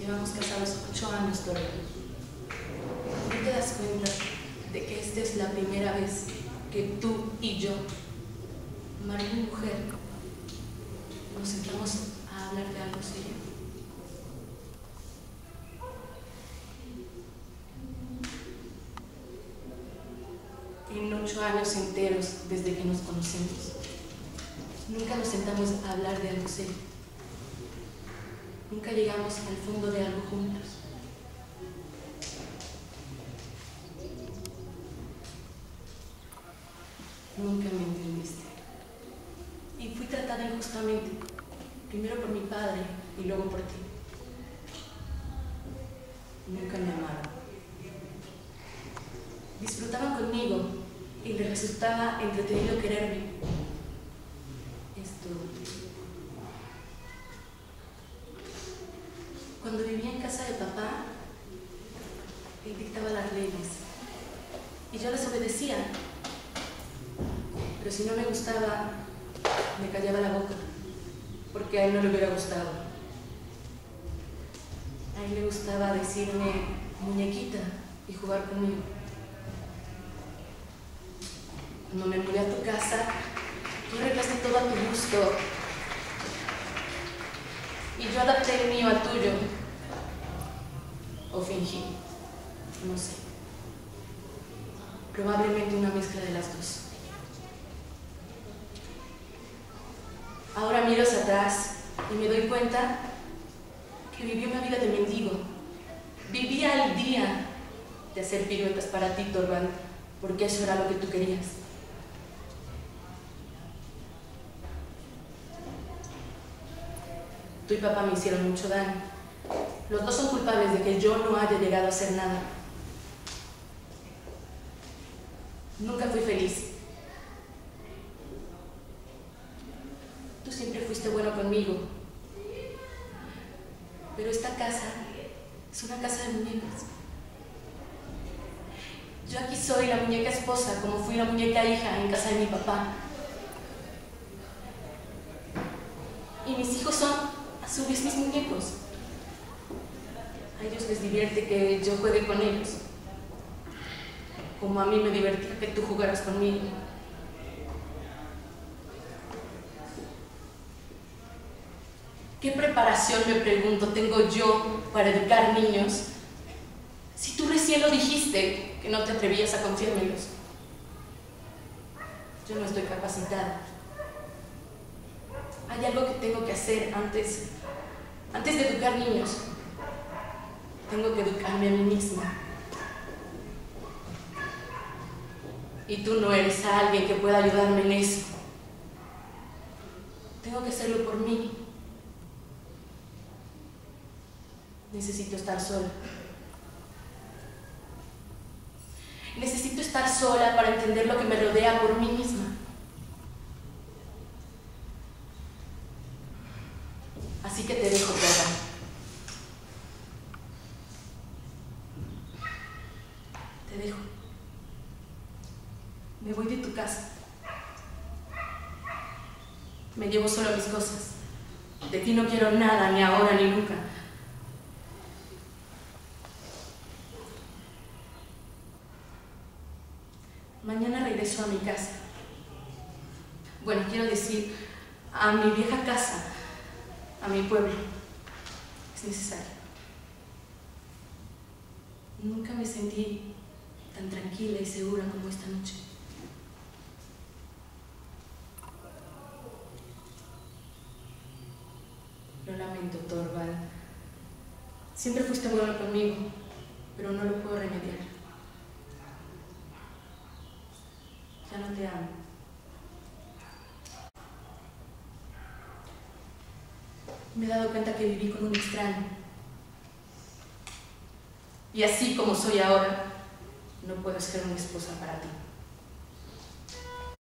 Llevamos casados 8 años, Torben. ¿No te das cuenta de que esta es la primera vez que tú y yo, marido y mujer, nos sentamos a hablar de algo serio? En 8 años enteros desde que nos conocemos, nunca nos sentamos a hablar de algo serio. Nunca llegamos al fondo de algo juntos. Nunca me entendiste. Y fui tratada injustamente, primero por mi padre y luego por ti. Nunca me amaron. Disfrutaban conmigo y les resultaba entretenido quererme. Cuando vivía en casa de papá, él dictaba las leyes y yo las obedecía. Pero si no me gustaba, me callaba la boca, porque a él no le hubiera gustado. A él le gustaba decirme muñequita y jugar conmigo. Cuando me mudé a tu casa, tú arreglaste todo a tu gusto y yo adapté el mío al tuyo. O fingí, no sé. Probablemente una mezcla de las dos. Ahora miro hacia atrás y me doy cuenta que viví una vida de mendigo. Vivía al día de hacer piruetas para ti, Torvald, porque eso era lo que tú querías. Tú y papá me hicieron mucho daño. Los dos son culpables de que yo no haya llegado a hacer nada. Nunca fui feliz. Tú siempre fuiste bueno conmigo. Pero esta casa es una casa de muñecas. Yo aquí soy la muñeca esposa, como fui la muñeca hija en casa de mi papá. Y mis hijos son, a su vez, mis muñecos. A ellos les divierte que yo juegue con ellos, como a mí me divertía que tú jugaras conmigo. ¿Qué preparación, me pregunto, tengo yo para educar niños si tú recién lo dijiste, que no te atrevías a confiármelos? Yo no estoy capacitada. Hay algo que tengo que hacer antes de educar niños. Tengo que educarme a mí misma. Y tú no eres alguien que pueda ayudarme en eso. Tengo que hacerlo por mí. Necesito estar sola. Necesito estar sola para entender lo que me rodea por mí misma. Así que te dejo, Torvald. Te dejo. Me voy de tu casa. Me llevo solo mis cosas. De ti no quiero nada, ni ahora ni nunca. Mañana regreso a mi casa. Bueno, quiero decir, a mi vieja casa, a mi pueblo. Es necesario. Nunca me sentí tan tranquila y segura como esta noche. Lo lamento, Torvald. Siempre fuiste bueno conmigo, pero no lo puedo remediar. Ya no te amo. Me he dado cuenta que viví con un extraño. Y así como soy ahora, no puedo ser una esposa para ti.